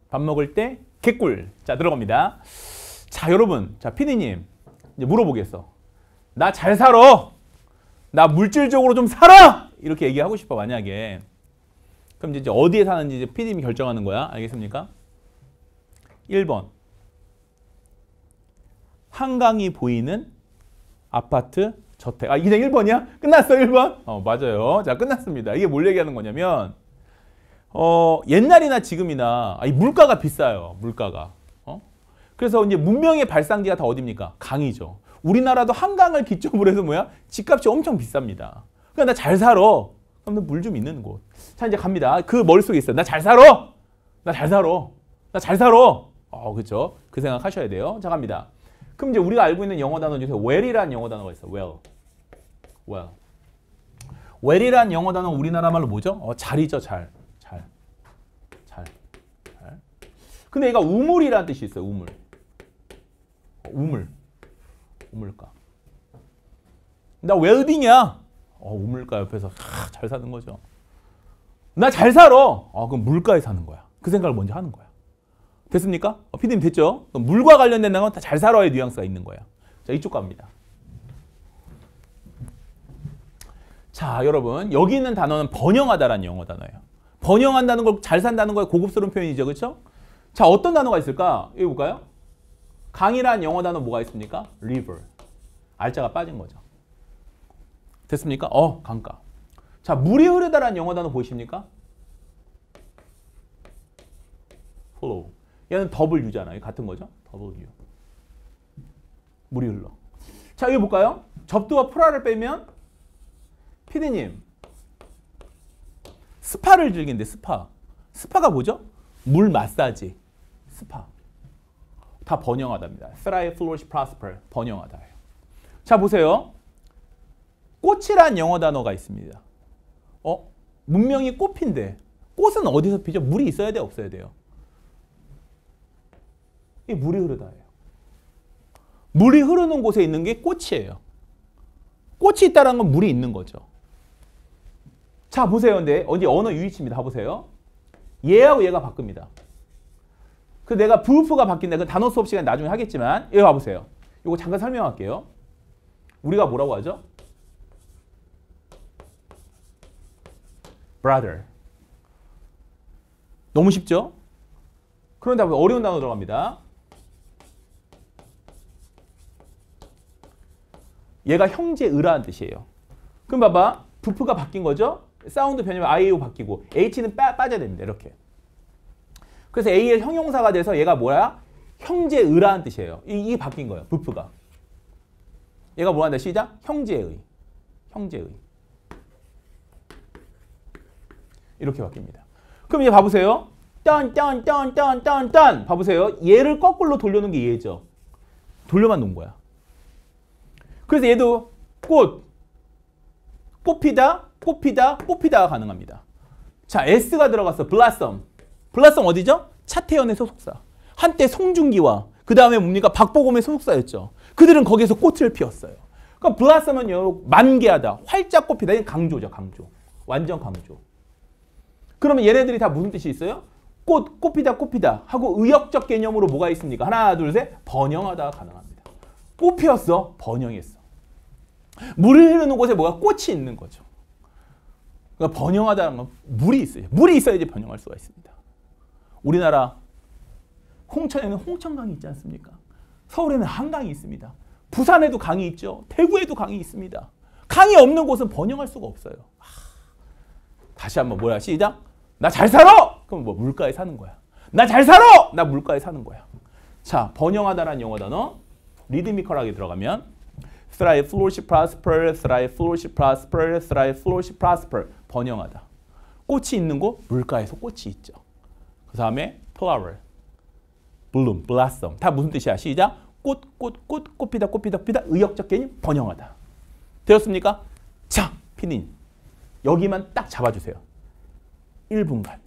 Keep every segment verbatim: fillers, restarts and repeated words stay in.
밥 먹을 때 개꿀. 자, 들어갑니다. 자, 여러분. 자, 피디님. 이제 물어보겠어. 나 잘 살아. 나 물질적으로 좀 살아. 이렇게 얘기하고 싶어, 만약에. 그럼 이제 어디에 사는지 이제 피디님이 결정하는 거야. 알겠습니까? 일 번. 한강이 보이는 아파트 저택. 아, 그냥 일 번이야? 끝났어, 일 번? 어, 맞아요. 자, 끝났습니다. 이게 뭘 얘기하는 거냐면, 어, 옛날이나 지금이나, 아니, 물가가 비싸요. 물가가. 어? 그래서 이제 문명의 발상지가 다 어딥니까? 강이죠. 우리나라도 한강을 기점으로 해서 뭐야? 집값이 엄청 비쌉니다. 그러니까 나 잘 살아. 그럼 물 좀 있는 곳. 자, 이제 갑니다. 그 머릿속에 있어요. 나 잘 살아. 나 잘 살아. 나 잘 살아. 어, 그렇죠. 그 생각 하셔야 돼요. 자, 갑니다. 그럼 이제 우리가 알고 있는 영어 단어 중에서 well이라는 영어 단어가 있어. well. well. well이라는 영어 단어 우리나라 말로 뭐죠? 어, 잘이죠, 잘. 잘. 잘. 잘. 근데 얘가 우물이라는 뜻이 있어요. 우물. 어, 우물. 우물가. 나 웰빙이야. 어, 우물가 옆에서 하, 잘 사는 거죠. 나 잘 살아. 어, 그럼 물가에 사는 거야. 그 생각을 먼저 하는 거야. 됐습니까? 어, 피디님 됐죠? 그럼 물과 관련된 건 다 잘 살아의 뉘앙스가 있는 거야. 자, 이쪽 갑니다. 자, 여러분. 여기 있는 단어는 번영하다라는 영어 단어예요. 번영한다는 걸 잘 산다는 거에 고급스러운 표현이죠. 그렇죠? 자, 어떤 단어가 있을까? 여기 볼까요? 강이라는 영어 단어 뭐가 있습니까? river. 알자가 빠진 거죠. 됐습니까? 어, 강가. 자, 물이 흐르다라는 영어 단어 보이십니까? flow. 얘는 W잖아요. 같은 거죠? W. 물이 흘러. 자, 여기 볼까요? 접두와 프라를 빼면 피디님 스파를 즐긴대. 스파. 스파가 뭐죠? 물 마사지. 스파. 다 번영하다입니다. thrive, flourish, prosper. 번영하다예요. 자, 보세요. 꽃이란 영어 단어가 있습니다. 어? 문명이 꽃인데 꽃은 어디서 피죠? 물이 있어야 돼, 없어야 돼요? 이 물이 흐르다예요. 물이 흐르는 곳에 있는 게 꽃이에요. 꽃이 있다는 건 물이 있는 거죠. 자, 보세요. 근데 어디 언어 유의치입니다. 봐보세요. 얘하고 얘가 바뀝니다. 그 내가 부프가 바뀐다. 그 단어 수업 시간 나중에 하겠지만 여기 봐보세요. 이거 잠깐 설명할게요. 우리가 뭐라고 하죠? brother. 너무 쉽죠? 그런데 어려운 단어 들어갑니다. 얘가 형제의라는 뜻이에요. 그럼 봐봐. 부프가 바뀐 거죠? 사운드 변이면 아이유 바뀌고 H는 빠, 빠져야 됩니다. 이렇게. 그래서 A의 형용사가 돼서 얘가 뭐야? 형제의라는 뜻이에요. 이, 이 바뀐 거예요. 부프가. 얘가 뭐 한다? 시작. 형제의. 형제의. 이렇게 바뀝니다. 그럼 이제 봐보세요. 딴, 딴, 딴, 딴, 딴, 딴. 봐보세요. 얘를 거꾸로 돌려놓은 게 얘죠. 돌려만 놓은 거야. 그래서 얘도 꽃, 꽃피다, 꽃피다, 꽃피다가 가능합니다. 자, S가 들어갔어. 블라썸. 블라썸 어디죠? 차태현의 소속사. 한때 송중기와 그 다음에 뭡니까? 박보검의 소속사였죠. 그들은 거기서 꽃을 피웠어요. 그럼 블라썸은요, 만개하다, 활짝 꽃피다. 이건 강조죠, 강조. 완전 강조. 그러면 얘네들이 다 무슨 뜻이 있어요? 꽃, 꽃피다, 꽃피다 하고 의역적 개념으로 뭐가 있습니까? 하나, 둘, 셋. 번영하다가 가능합니다. 꽃 피웠어. 번영했어. 물을 흐르는 곳에 뭐가 꽃이 있는 거죠. 그러니까 번영하다는 건 물이 있어요. 물이 있어야지 번영할 수가 있습니다. 우리나라 홍천에는 홍천강이 있지 않습니까? 서울에는 한강이 있습니다. 부산에도 강이 있죠. 대구에도 강이 있습니다. 강이 없는 곳은 번영할 수가 없어요. 하, 다시 한번 뭐야? 시작. 나 잘 살아! 그럼 뭐 물가에 사는 거야. 나 잘 살아! 나 물가에 사는 거야. 자, 번영하다라는 영어 단어 리드미컬하게 들어가면 thrive, flourish, prosper, thrive, flourish, prosper, thrive, flourish, prosper. 번영하다. 꽃이 있는 곳, 물가에서 꽃이 있죠. 그 다음에 flower, bloom, blossom. 다 무슨 뜻이야? 시작. 꽃, 꽃, 꽃, 꽃피다, 꽃피다, 꽃피다. 의역적 개념 번영하다. 되었습니까? 자, 피디님. 여기만 딱 잡아주세요. 일 분간.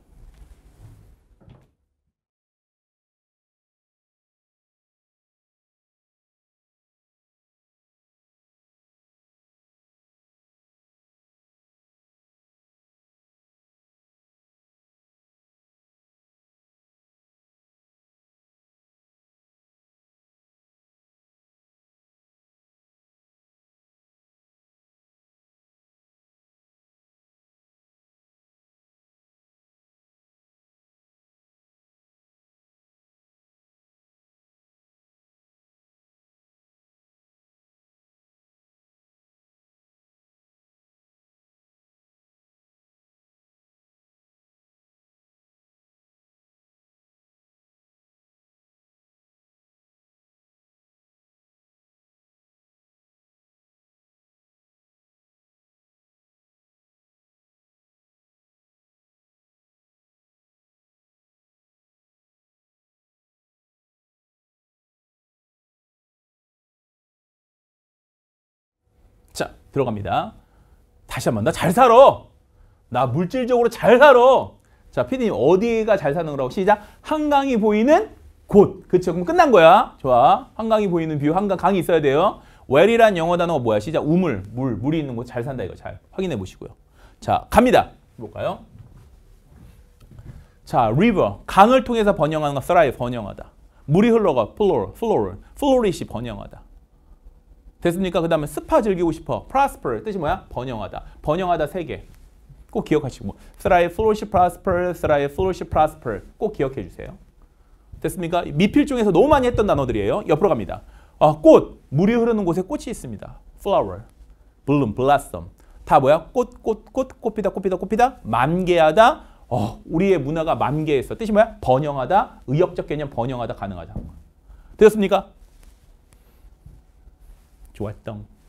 들어갑니다. 다시 한번 나 잘 살아. 나 물질적으로 잘 살아. 자, 피디님 어디가 잘 사는 거라고? 시작. 한강이 보이는 곳. 그쵸? 그럼 끝난 거야. 좋아. 한강이 보이는 뷰. 한강 강이 있어야 돼요. where이란 영어 단어가 뭐야? 시작. 우물. 물. 물이 있는 곳 잘 산다 이거 잘 확인해 보시고요. 자, 갑니다. 볼까요? 자, river. 강을 통해서 번영하는 거 thrive 번영하다. 물이 흘러가 flow. flow. flourish 번영하다. 됐습니까? 그 다음에 스파 즐기고 싶어. prosper. 뜻이 뭐야? 번영하다. 번영하다 세 개. 꼭 기억하시고. thrive, flourish, prosper, thrive, flourish, prosper. 꼭 기억해 주세요. 됐습니까? 미필 중에서 너무 많이 했던 단어들이에요. 옆으로 갑니다. 아, 꽃. 물이 흐르는 곳에 꽃이 있습니다. flower, bloom, blossom. 다 뭐야? 꽃, 꽃, 꽃, 꽃피다, 꽃피다, 꽃피다. 만개하다. 어, 우리의 문화가 만개했어. 뜻이 뭐야? 번영하다. 의역적 개념 번영하다, 가능하다. 되었습니까? 좋았던.